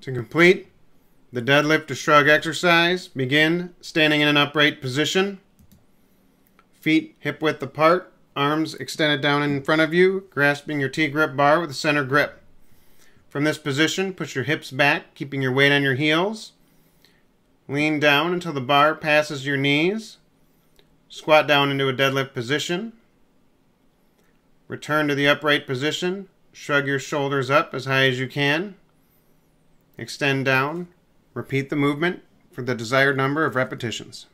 To complete the deadlift to shrug exercise, begin standing in an upright position. Feet hip width apart, arms extended down in front of you, grasping your TGrip bar with a center grip. From this position, push your hips back, keeping your weight on your heels. Lean down until the bar passes your knees. Squat down into a deadlift position. Return to the upright position. Shrug your shoulders up as high as you can. Extend down. Repeat the movement for the desired number of repetitions.